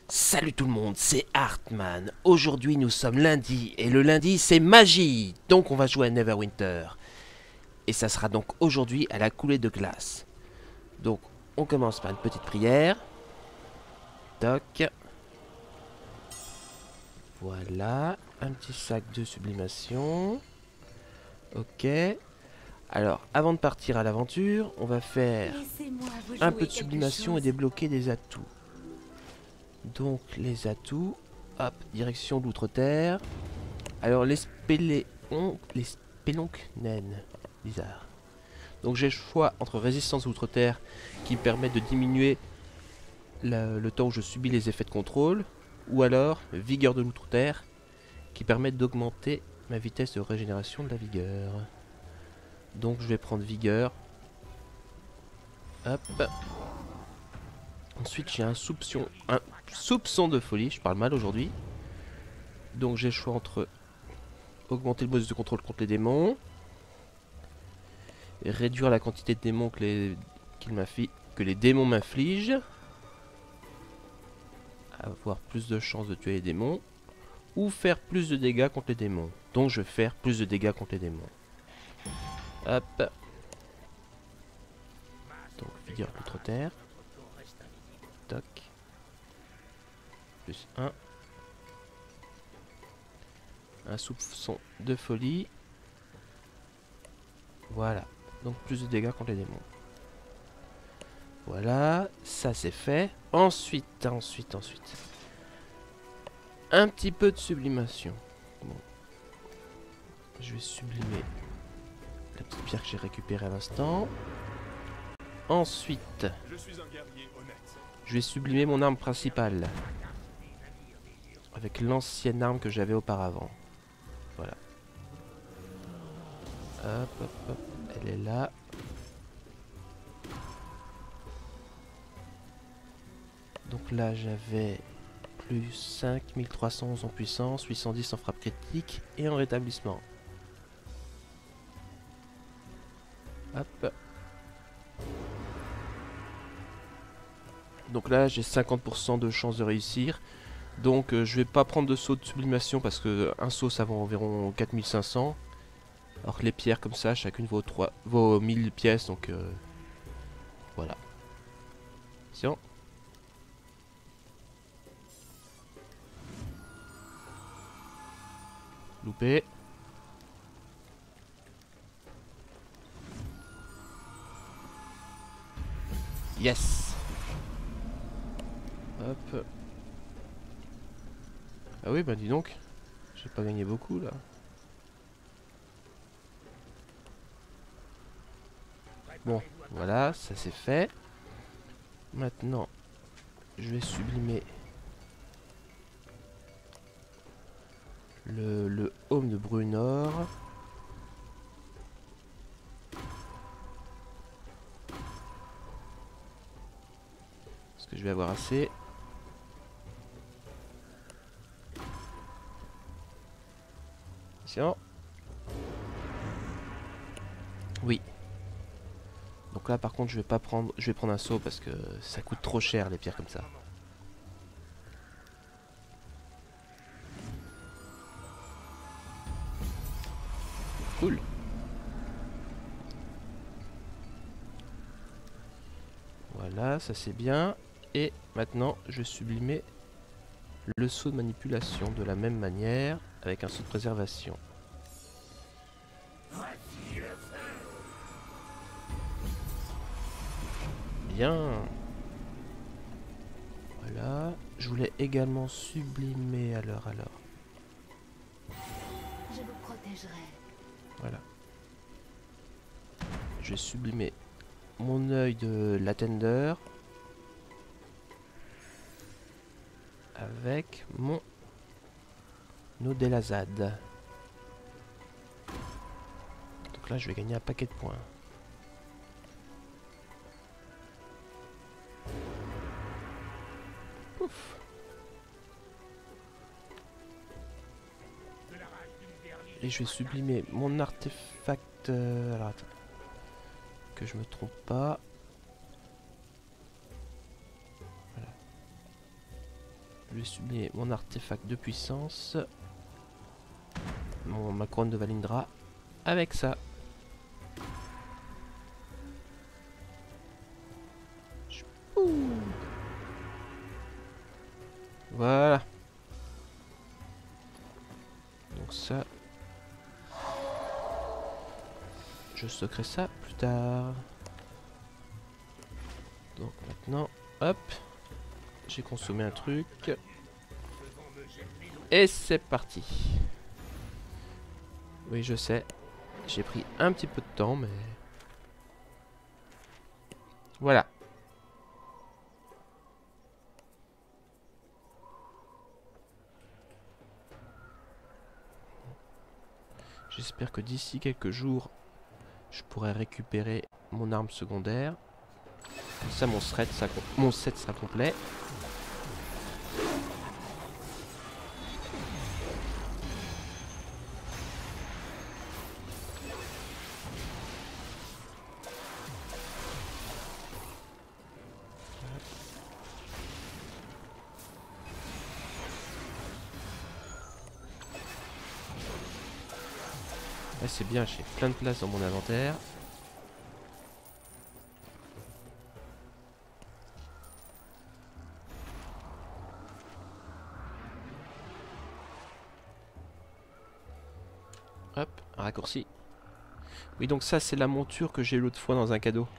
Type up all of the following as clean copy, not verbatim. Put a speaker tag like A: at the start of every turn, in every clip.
A: Salut tout le monde, c'est Hartman. Aujourd'hui nous sommes lundi et le lundi c'est magie. Donc on va jouer à Neverwinter. Et ça sera donc aujourd'hui à la coulée de glace. Donc on commence par une petite prière. Toc. Voilà, un petit sac de sublimation. Ok. Alors avant de partir à l'aventure, on va faire un peu de sublimation et débloquer des atouts. Donc les atouts, hop, direction d'outre-terre. Alors les spélonques naines, bizarre. Donc j'ai le choix entre résistance outre-terre qui me permet de diminuer le temps où je subis les effets de contrôle, ou alors vigueur de l'outre-terre qui permet d'augmenter ma vitesse de régénération de la vigueur. Donc je vais prendre vigueur. Hop. Ensuite j'ai un soupçon de folie, je parle mal aujourd'hui. Donc j'ai le choix entre augmenter le bonus de contrôle contre les démons, et réduire la quantité de démons que les démons m'infligent, avoir plus de chances de tuer les démons, ou faire plus de dégâts contre les démons. Donc je vais faire plus de dégâts contre les démons. Hop. Donc vigueur contre terre. Toc. Plus 1. Un soupçon de folie. Voilà. Donc plus de dégâts contre les démons. Voilà. Ça c'est fait. Ensuite. Un petit peu de sublimation. Bon. Je vais sublimer la petite pierre que j'ai récupérée à l'instant. Ensuite, je vais sublimer mon arme principale. Avec l'ancienne arme que j'avais auparavant. Voilà. Hop, hop, hop. Elle est là. Donc là, j'avais plus 5311 en puissance, 810 en frappe critique et en rétablissement. Hop. Donc là, j'ai 50% de chance de réussir. Donc je vais pas prendre de saut de sublimation parce que un saut ça vaut environ 4500. Alors que les pierres comme ça, chacune vaut 1000 pièces, donc voilà. Tiens. Loupé. Yes. Hop. Ah oui, bah dis donc. J'ai pas gagné beaucoup là. Bon, voilà, ça c'est fait. Maintenant, je vais sublimer le home de Brunor. Est-ce que je vais avoir assez? Tiens. Oui. Donc là par contre je vais prendre un saut parce que ça coûte trop cher les pierres comme ça. Cool. Voilà, ça c'est bien. Et maintenant je vais sublimer le saut de manipulation de la même manière avec un saut de préservation. Bien. Voilà. Je voulais également sublimer alors.
B: Je vous protégerai.
A: Voilà. Je vais sublimer mon œil de l'Attender avec mon Nodelazad. Donc là je vais gagner un paquet de points. Ouf. Et je vais sublimer mon artefact. Alors attends. Que je me trompe pas. Voilà. Je vais sublimer mon artefact de puissance. Ma couronne de Valindra. Avec ça. Voilà. Donc ça... Je stockerai ça plus tard. Donc maintenant, hop. J'ai consommé un truc. Et c'est parti. Oui, je sais. J'ai pris un petit peu de temps, mais... Voilà. J'espère que d'ici quelques jours, je pourrai récupérer mon arme secondaire. Comme ça, mon set sera complet. Là, c'est bien, j'ai plein de place dans mon inventaire. Hop, un raccourci. Oui, donc ça, c'est la monture que j'ai eu l'autre fois dans un cadeau.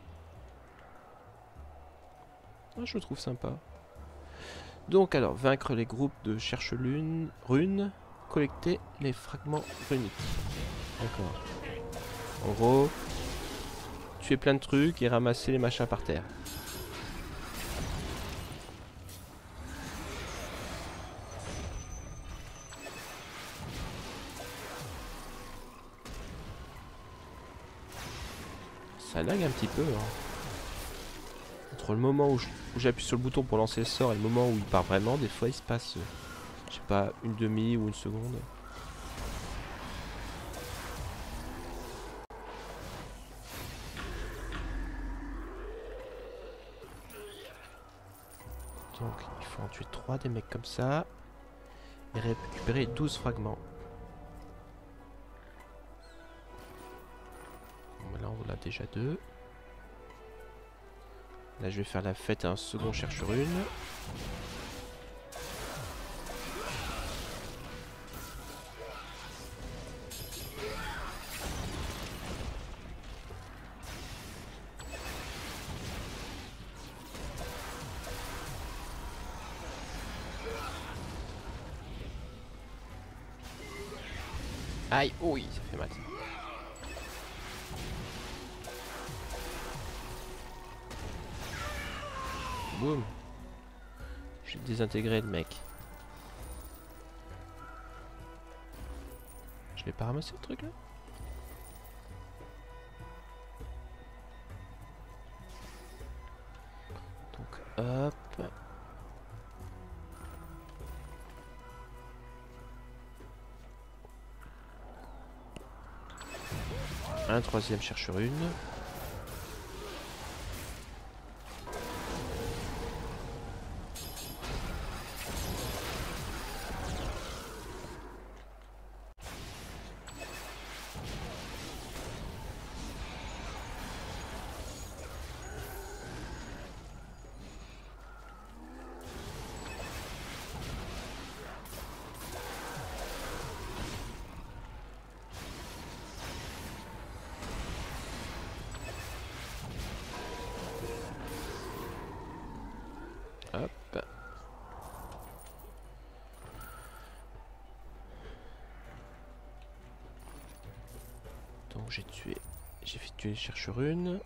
A: Ah, je le trouve sympa. Donc, alors, vaincre les groupes de runes, collecter les fragments runiques. D'accord. En gros, tuer plein de trucs et ramasser les machins par terre. Ça lag un petit peu. Hein. Entre le moment où j'appuie sur le bouton pour lancer le sort et le moment où il part vraiment, des fois il se passe, je sais pas, une demi ou une seconde. Donc il faut en tuer 3 des mecs comme ça. Et récupérer 12 fragments. Bon, là on en a déjà 2. Là je vais faire la fête à un second cherche-rune. Aïe, oui, ça fait mal. Boum. J'ai désintégré le mec. Je l'ai pas ramassé le truc là? Donc hop. Un troisième cherche-rune. Hop. Donc j'ai fait tuer les cherche-runes.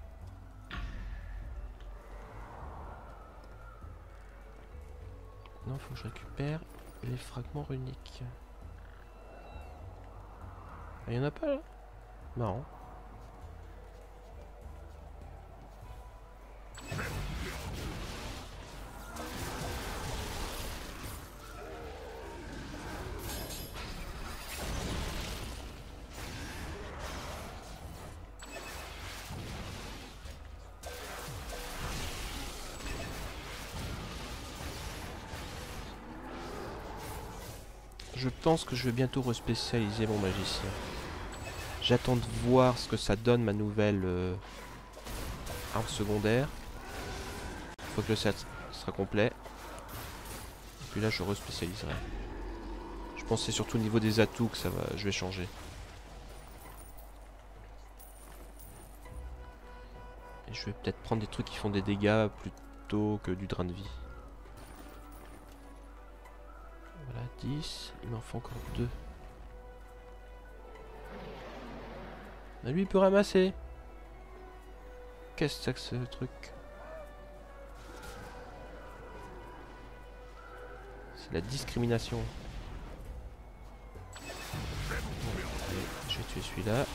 A: Non, faut que je récupère les fragments runiques. Ah, y en a pas là? Marrant. Je pense que je vais bientôt respécialiser mon magicien. J'attends de voir ce que ça donne ma nouvelle arme secondaire. Une fois que le set sera complet. Et puis là je respécialiserai. Je pense que c'est surtout au niveau des atouts que je vais changer. Et je vais peut-être prendre des trucs qui font des dégâts plutôt que du drain de vie. Voilà, 10. Il m'en faut encore 2. Mais lui il peut ramasser. Qu'est-ce que c'est que ce truc? C'est la discrimination. Bon, allez, je vais tuer celui-là.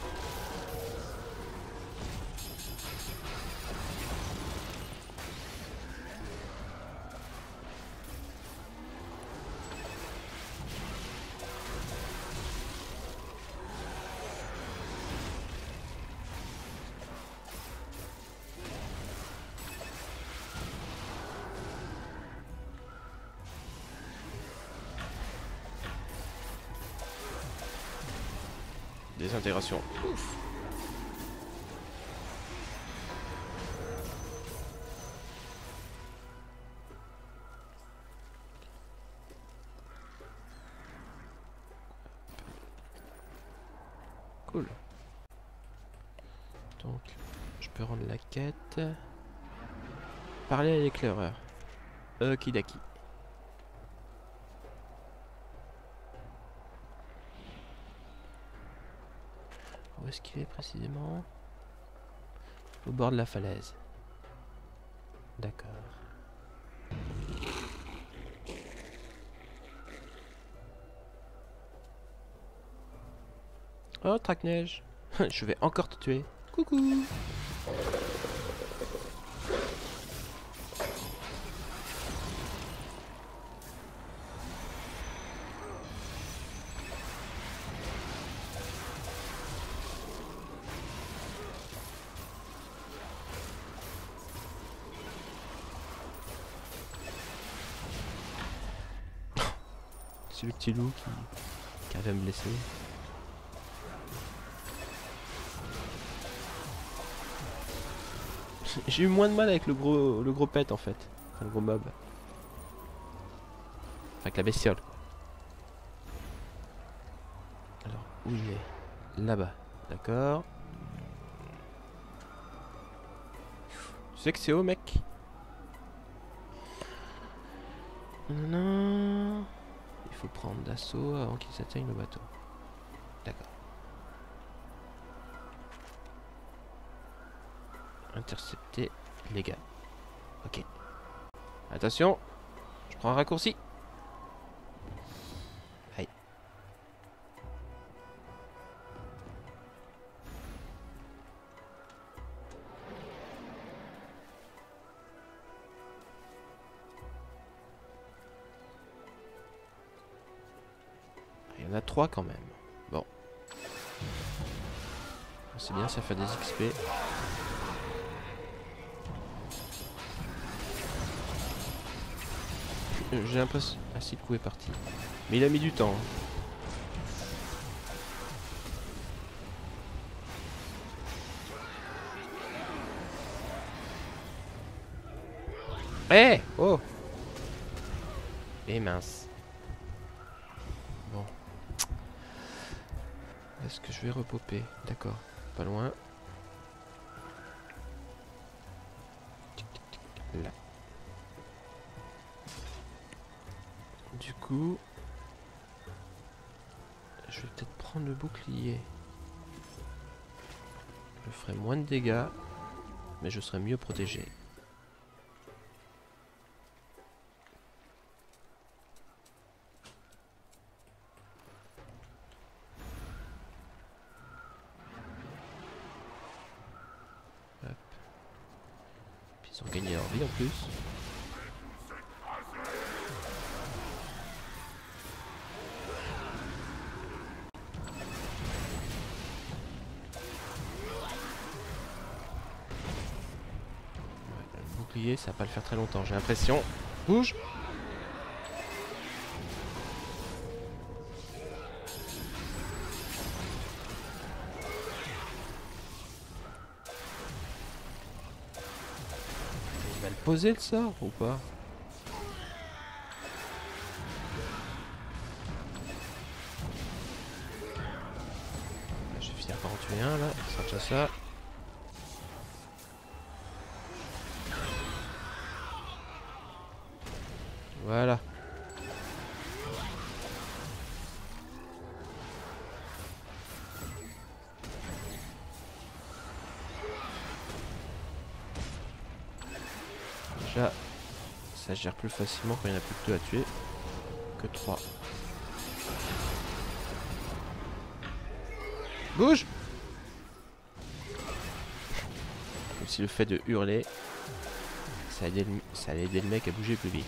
A: Désintégration. Ouf. Cool. Donc, je peux rendre la quête. Parler à l'éclaireur. Okidaki. Où est-ce qu'il est précisément? Au bord de la falaise. D'accord. Oh, traque-neige. Je vais encore te tuer. Coucou. C'est le petit loup qui avait me blesser. J'ai eu moins de mal avec le gros pet en fait. Enfin, le gros mob. Enfin, avec la bestiole quoi. Alors, où il est? Là-bas. D'accord. Tu sais que c'est haut mec? Non. Il faut prendre d'assaut avant qu'il s'atteigne le bateau. D'accord. Intercepter les gars. Ok. Attention. Je prends un raccourci. Aïe. Il y en a 3 quand même. Bon. C'est bien, ça fait des XP. J'ai l'impression... Ah si, le coup est parti. Mais il a mis du temps. Eh oh. Eh mince. Bon. Est-ce que je vais repoper? D'accord. Pas loin. Là. Du coup... Je vais peut-être prendre le bouclier. Je ferai moins de dégâts. Mais je serai mieux protégé. Hop. Puis ils ont gagné leur vie en plus. Ça va pas le faire très longtemps, j'ai l'impression. Bouge. posé le sort ou pas? Je vais finir par en tuer un là, ça sera déjà ça. Voilà. Déjà, ça gère plus facilement quand il n'y en a plus que 2 à tuer que 3. Bouge! Comme si le fait de hurler, ça allait aider le mec à bouger plus vite.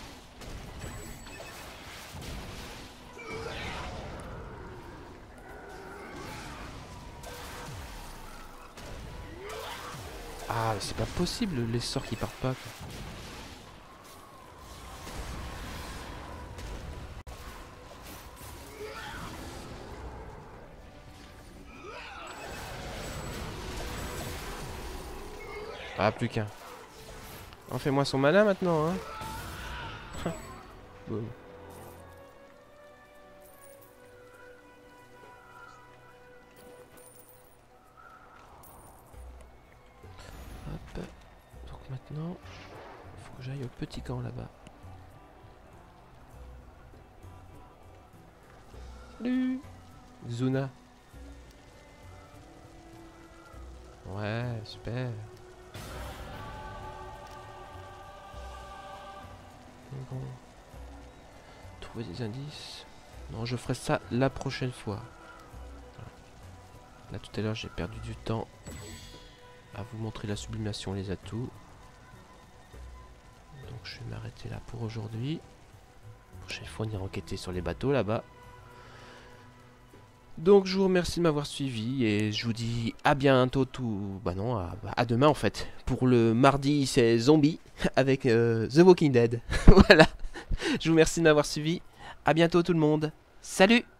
A: Ah, c'est pas possible les sorts qui partent pas, quoi. Ah, plus qu'un. En fais-moi son mana maintenant, hein. Boum. Hop. Donc maintenant, faut que j'aille au petit camp là-bas. Salut Xuna. Ouais, super. Bon. Trouver des indices. Non, je ferai ça la prochaine fois. Voilà. Là, tout à l'heure, j'ai perdu du temps à vous montrer la sublimation, les atouts. Donc, je vais m'arrêter là pour aujourd'hui. Prochaine fois, on ira enquêter sur les bateaux là-bas. Donc, je vous remercie de m'avoir suivi et je vous dis à bientôt tout... Bah non, à demain en fait. Pour le mardi, c'est Zombie avec The Walking Dead. Voilà. Je vous remercie de m'avoir suivi. À bientôt tout le monde. Salut!